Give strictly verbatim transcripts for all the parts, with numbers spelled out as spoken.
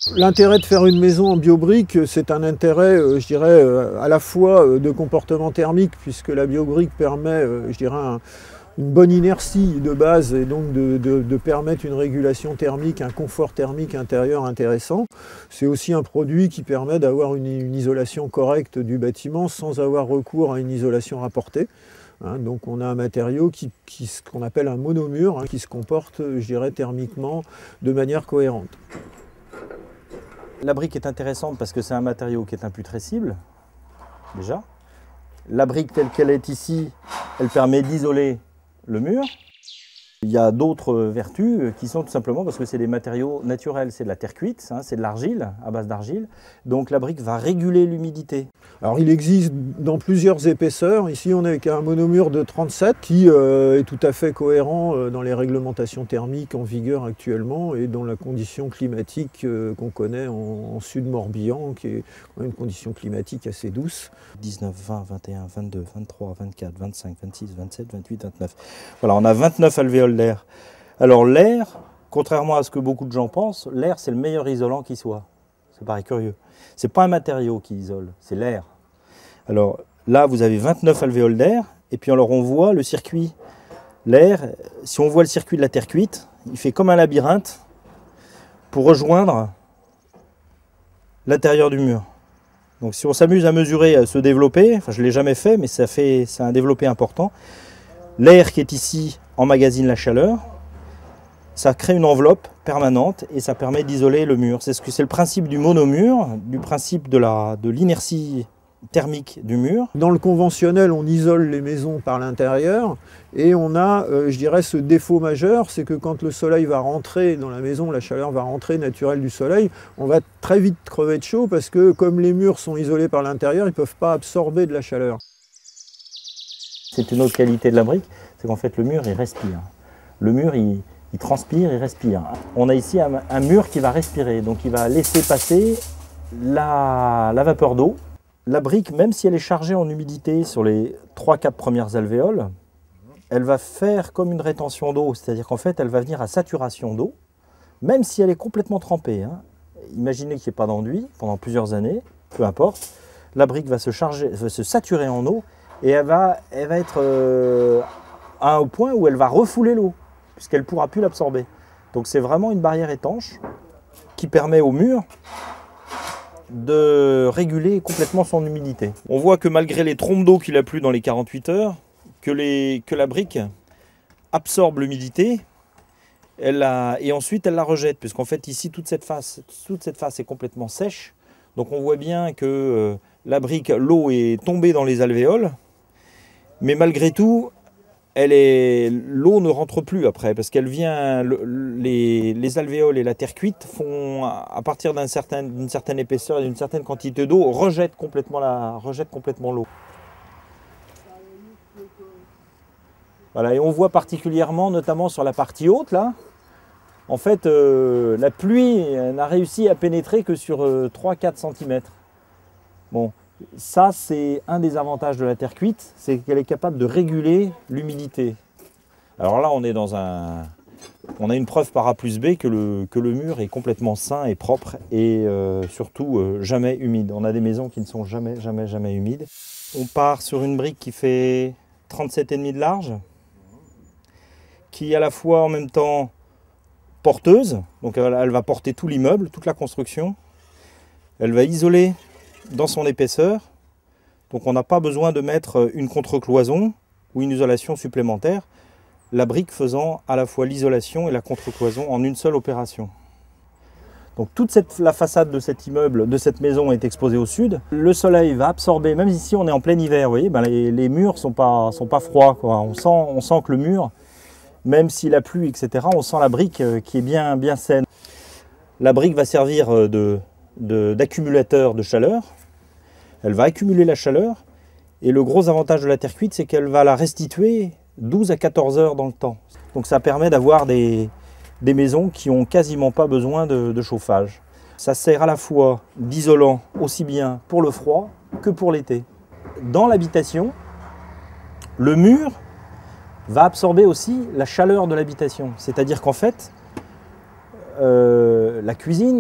L'intérêt de faire une maison en biobrique, c'est un intérêt, euh, je dirais, euh, à la fois euh, de comportement thermique, puisque la biobrique permet, euh, je dirais, un, une bonne inertie de base et donc de, de, de permettre une régulation thermique, un confort thermique intérieur intéressant. C'est aussi un produit qui permet d'avoir une, une isolation correcte du bâtiment sans avoir recours à une isolation rapportée. Hein, donc on a un matériau qui, qui qu'on appelle un monomure, hein, qui se comporte, je dirais, thermiquement de manière cohérente. La brique est intéressante parce que c'est un matériau qui est imputrescible, déjà. La brique telle qu'elle est ici, elle permet d'isoler le mur. Il y a d'autres vertus qui sont tout simplement parce que c'est des matériaux naturels, c'est de la terre cuite, hein, c'est de l'argile, à base d'argile. Donc la brique va réguler l'humidité. Alors il existe dans plusieurs épaisseurs. Ici on est avec un monomure de trente-sept qui euh, est tout à fait cohérent euh, dans les réglementations thermiques en vigueur actuellement et dans la condition climatique euh, qu'on connaît en, en Sud-Morbihan, qui est une condition climatique assez douce. dix-neuf, vingt, vingt et un, vingt-deux, vingt-trois, vingt-quatre, vingt-cinq, vingt-six, vingt-sept, vingt-huit, vingt-neuf. Voilà, on a vingt-neuf alvéoles d'air. Alors l'air, contrairement à ce que beaucoup de gens pensent, l'air c'est le meilleur isolant qui soit. Ça paraît curieux. C'est pas un matériau qui isole, c'est l'air. Alors là, vous avez vingt-neuf alvéoles d'air, et puis alors on voit le circuit. L'air, si on voit le circuit de la terre cuite, il fait comme un labyrinthe pour rejoindre l'intérieur du mur. Donc si on s'amuse à mesurer, à se développer, enfin je ne l'ai jamais fait, mais ça fait, c'est un développé important. L'air qui est ici emmagasine la chaleur, ça crée une enveloppe permanente et ça permet d'isoler le mur. C'est ce que c'est le principe du monomure, du principe de la de l'inertie thermique du mur. Dans le conventionnel, on isole les maisons par l'intérieur et on a, euh, je dirais, ce défaut majeur, c'est que quand le soleil va rentrer dans la maison, la chaleur va rentrer naturelle du soleil, on va très vite crever de chaud parce que comme les murs sont isolés par l'intérieur, ils ne peuvent pas absorber de la chaleur. C'est une autre qualité de la brique, c'est qu'en fait le mur il respire. Le mur il, il transpire, il respire. On a ici un, un mur qui va respirer, donc il va laisser passer la, la vapeur d'eau. La brique, même si elle est chargée en humidité sur les trois quatre premières alvéoles, elle va faire comme une rétention d'eau, c'est-à-dire qu'en fait elle va venir à saturation d'eau, même si elle est complètement trempée. Hein. Imaginez qu'il n'y ait pas d'enduit pendant plusieurs années, peu importe, la brique va se, charger, va se saturer en eau et elle va, elle va être euh, à un point où elle va refouler l'eau, puisqu'elle ne pourra plus l'absorber. Donc c'est vraiment une barrière étanche qui permet au mur de réguler complètement son humidité. On voit que malgré les trompes d'eau qu'il a plu dans les quarante-huit heures, que, les, que la brique absorbe l'humidité et ensuite elle la rejette, puisqu'en fait ici toute cette face, toute cette face est complètement sèche. Donc on voit bien que euh, la brique, l'eau est tombée dans les alvéoles, mais malgré tout, l'eau ne rentre plus après, parce qu'elle vient, le, les, les alvéoles et la terre cuite font, à partir d'une certain, d'une certaine épaisseur et d'une certaine quantité d'eau, rejettent complètement la, rejettent complètement l'eau. Voilà, et on voit particulièrement, notamment sur la partie haute, là, en fait, euh, la pluie n'a réussi à pénétrer que sur euh, trois à quatre centimètres. Bon. Ça, c'est un des avantages de la terre cuite, c'est qu'elle est capable de réguler l'humidité. Alors là, on est dans un, on a une preuve par A plus B que le, que le mur est complètement sain et propre et euh, surtout euh, jamais humide. On a des maisons qui ne sont jamais, jamais, jamais humides. On part sur une brique qui fait trente-sept virgule cinq de large, qui est à la fois en même temps porteuse, donc elle, elle va porter tout l'immeuble, toute la construction. Elle va isoler dans son épaisseur, donc on n'a pas besoin de mettre une contre-cloison ou une isolation supplémentaire, la brique faisant à la fois l'isolation et la contre-cloison en une seule opération. Donc toute cette, la façade de cet immeuble, de cette maison est exposée au sud. Le soleil va absorber, même ici on est en plein hiver, vous voyez, ben les, les murs ne sont pas, sont pas froids, quoi. On sent, on sent que le mur, même s'il a plu, et cetera, on sent la brique qui est bien, bien saine. La brique va servir de d'accumulateur de, de chaleur, elle va accumuler la chaleur et le gros avantage de la terre cuite c'est qu'elle va la restituer douze à quatorze heures dans le temps. Donc ça permet d'avoir des, des maisons qui n'ont quasiment pas besoin de, de chauffage. Ça sert à la fois d'isolant aussi bien pour le froid que pour l'été. Dans l'habitation, le mur va absorber aussi la chaleur de l'habitation, c'est-à-dire qu'en fait euh, la cuisine,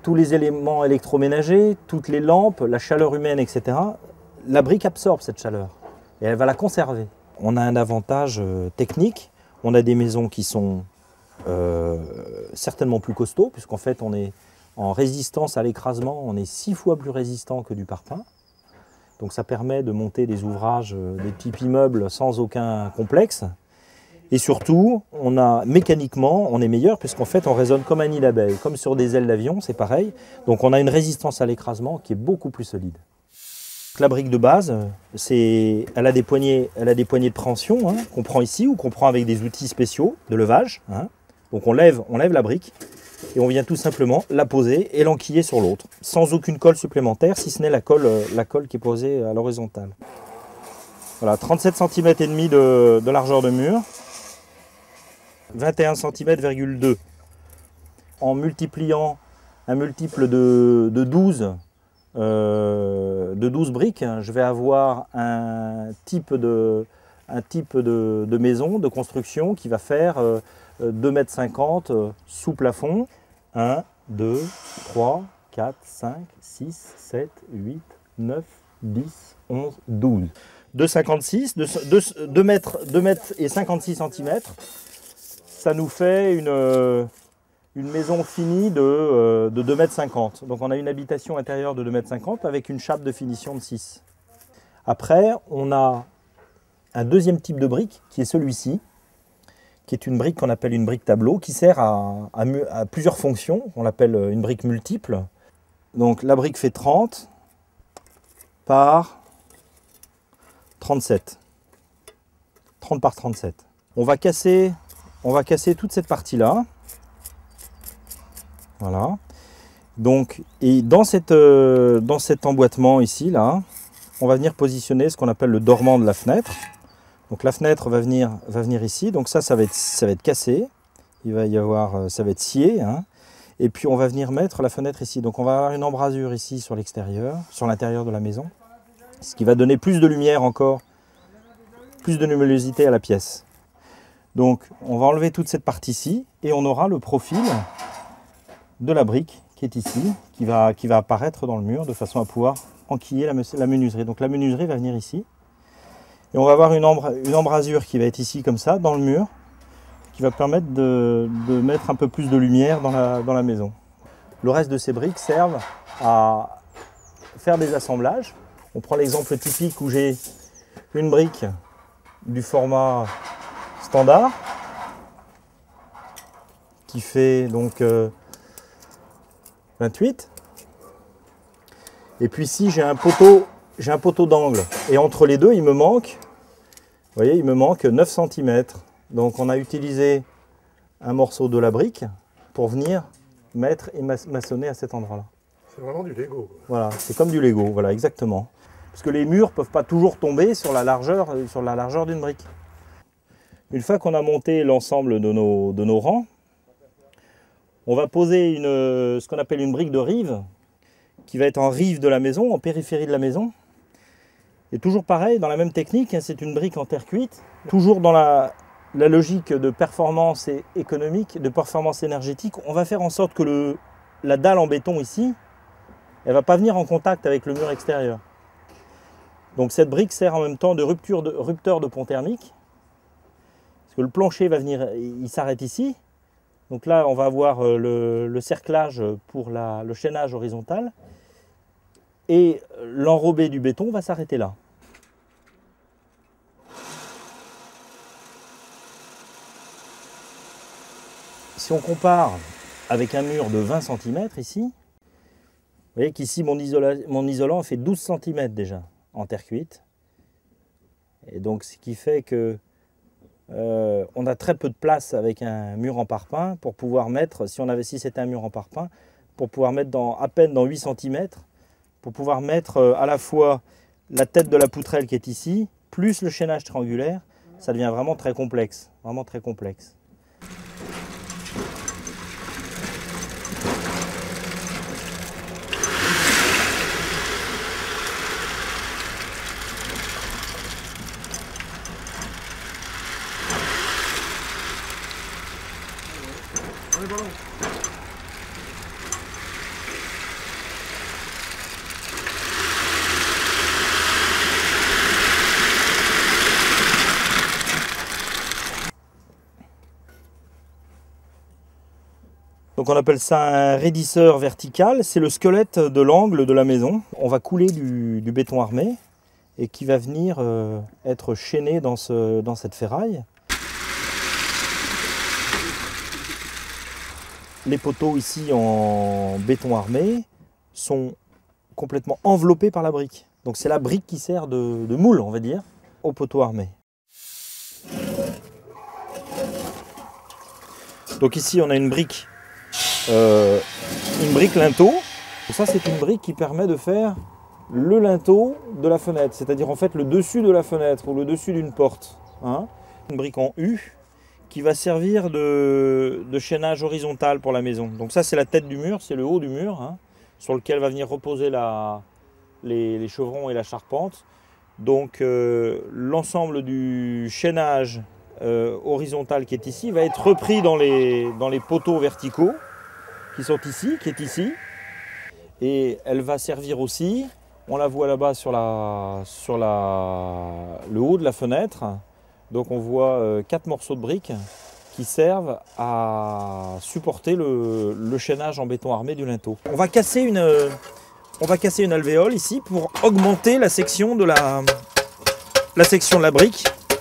tous les éléments électroménagers, toutes les lampes, la chaleur humaine, et cetera, la brique absorbe cette chaleur et elle va la conserver. On a un avantage euh, technique, on a des maisons qui sont euh, certainement plus costauds, puisqu'en fait on est en résistance à l'écrasement, on est six fois plus résistant que du parpaing. Donc ça permet de monter des ouvrages, euh, des types immeubles sans aucun complexe. Et surtout, on a, mécaniquement, on est meilleur puisqu'en fait on résonne comme un nid d'abeille, comme sur des ailes d'avion, c'est pareil. Donc on a une résistance à l'écrasement qui est beaucoup plus solide. La brique de base, c'est, elle a des poignées, elle a des poignées de préhension hein, qu'on prend ici ou qu'on prend avec des outils spéciaux de levage. Hein. Donc on lève, on lève la brique et on vient tout simplement la poser et l'enquiller sur l'autre, sans aucune colle supplémentaire, si ce n'est la colle, la colle qui est posée à l'horizontale. Voilà, trente-sept centimètres et demi de, de largeur de mur. vingt et un centimètres virgule deux. En multipliant un multiple de, de, douze, euh, de douze briques, je vais avoir un type de, un type de, de maison, de construction qui va faire euh, deux mètres cinquante sous plafond. un, deux, trois, quatre, cinq, six, sept, huit, neuf, dix, onze, douze. deux mètres cinquante-six, deux mètres et cinquante-six centimètres. Ça nous fait une, une maison finie de, de deux mètres cinquante. Donc on a une habitation intérieure de deux mètres cinquante avec une chape de finition de six. Après, on a un deuxième type de brique qui est celui-ci, qui est une brique qu'on appelle une brique tableau, qui sert à, à, à plusieurs fonctions. On l'appelle une brique multiple. Donc la brique fait trente par trente-sept. trente par trente-sept. On va casser... On va casser toute cette partie-là. Voilà. Donc, et dans, cette, euh, dans cet emboîtement ici, là, on va venir positionner ce qu'on appelle le dormant de la fenêtre. Donc la fenêtre va venir, va venir ici. Donc ça, ça va être, ça va être cassé. Il va y avoir, ça va être scié. Hein. Et puis on va venir mettre la fenêtre ici. Donc on va avoir une embrasure ici sur l'extérieur, sur l'intérieur de la maison. Ce qui va donner plus de lumière encore, plus de luminosité à la pièce. Donc on va enlever toute cette partie-ci et on aura le profil de la brique qui est ici, qui va, qui va apparaître dans le mur de façon à pouvoir enquiller la, la menuiserie. Donc la menuiserie va venir ici et on va avoir une, embra, une embrasure qui va être ici comme ça dans le mur, qui va permettre de, de mettre un peu plus de lumière dans la, dans la maison. Le reste de ces briques servent à faire des assemblages. On prend l'exemple typique où j'ai une brique du format standard qui fait donc euh, vingt-huit, et puis ici j'ai un poteau j'ai un poteau d'angle et entre les deux il me manque, vous voyez, il me manque neuf centimètres. Donc on a utilisé un morceau de la brique pour venir mettre et maçonner à cet endroit là. C'est vraiment du Lego. Voilà, c'est comme du Lego, voilà, exactement, parce que les murs peuvent pas toujours tomber sur la largeur sur la largeur d'une brique. Une fois qu'on a monté l'ensemble de nos, de nos rangs, on va poser une, ce qu'on appelle une brique de rive, qui va être en rive de la maison, en périphérie de la maison. Et toujours pareil, dans la même technique, hein, c'est une brique en terre cuite, toujours dans la, la logique de performance économique, de performance énergétique. On va faire en sorte que le, la dalle en béton ici, elle ne va pas venir en contact avec le mur extérieur. Donc cette brique sert en même temps de, rupture de rupteur de pont thermique. Que le plancher va venir, il s'arrête ici. Donc là, on va avoir le, le cerclage pour la, le chaînage horizontal. Et l'enrobé du béton va s'arrêter là. Si on compare avec un mur de vingt centimètres ici, vous voyez qu'ici mon, isola, mon isolant fait douze centimètres déjà en terre cuite. Et donc ce qui fait que Euh, on a très peu de place avec un mur en parpaing pour pouvoir mettre, si on avait si c'était un mur en parpaing, pour pouvoir mettre dans, à peine dans huit centimètres, pour pouvoir mettre euh, à la fois la tête de la poutrelle qui est ici, plus le chaînage triangulaire, ça devient vraiment très complexe, vraiment très complexe. Donc on appelle ça un raidisseur vertical, c'est le squelette de l'angle de la maison. On va couler du, du béton armé et qui va venir euh, être chaîné dans, ce, dans cette ferraille. Les poteaux ici en béton armé sont complètement enveloppés par la brique. Donc c'est la brique qui sert de, de moule, on va dire, au poteau armé. Donc ici on a une brique, euh, une brique linteau. Ça c'est une brique qui permet de faire le linteau de la fenêtre, c'est-à-dire en fait le dessus de la fenêtre ou le dessus d'une porte. Hein. Une brique en U qui va servir de, de chaînage horizontal pour la maison. Donc ça c'est la tête du mur, c'est le haut du mur, hein, sur lequel va venir reposer la, les, les chevrons et la charpente. Donc euh, l'ensemble du chaînage euh, horizontal qui est ici va être repris dans les, dans les poteaux verticaux qui sont ici, qui est ici. Et elle va servir aussi, on la voit là-bas sur, la, sur la, le haut de la fenêtre. Donc on voit euh, quatre morceaux de briques qui servent à supporter le, le chaînage en béton armé du linteau. On va casser une, on va casser une alvéole ici pour augmenter la section de la, la section de la brique.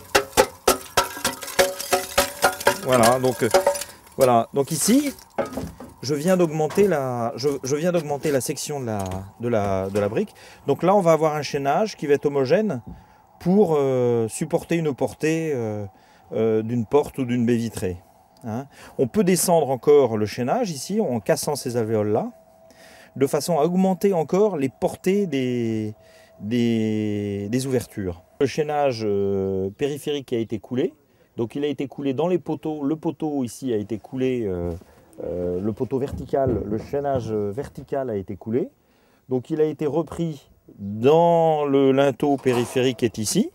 Voilà, donc euh, voilà, donc ici je viens d'augmenter la, je, je viens d'augmenter la section de la, de la, de la brique. Donc là on va avoir un chaînage qui va être homogène pour euh, supporter une portée euh, euh, d'une porte ou d'une baie vitrée. Hein. On peut descendre encore le chaînage ici en cassant ces alvéoles-là, de façon à augmenter encore les portées des, des, des ouvertures. Le chaînage euh, périphérique a été coulé, donc il a été coulé dans les poteaux. Le poteau ici a été coulé, euh, euh, le poteau vertical, le chaînage vertical a été coulé. Donc il a été repris dans le linteau périphérique qui est ici.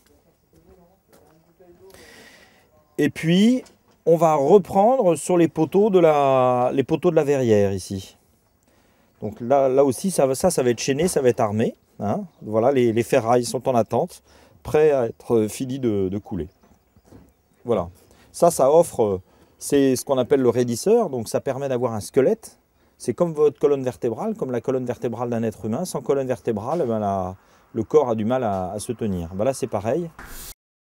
Et puis, on va reprendre sur les poteaux de la, les poteaux de la verrière ici. Donc là, là aussi, ça, ça, ça va être chaîné, ça va être armé. Hein. Voilà, les, les ferrailles sont en attente, prêts à être finis de, de couler. Voilà. Ça, ça offre, c'est ce qu'on appelle le raidisseur. Donc ça permet d'avoir un squelette. C'est comme votre colonne vertébrale, comme la colonne vertébrale d'un être humain. Sans colonne vertébrale, ben la, le corps a du mal à, à se tenir. Ben là, c'est pareil.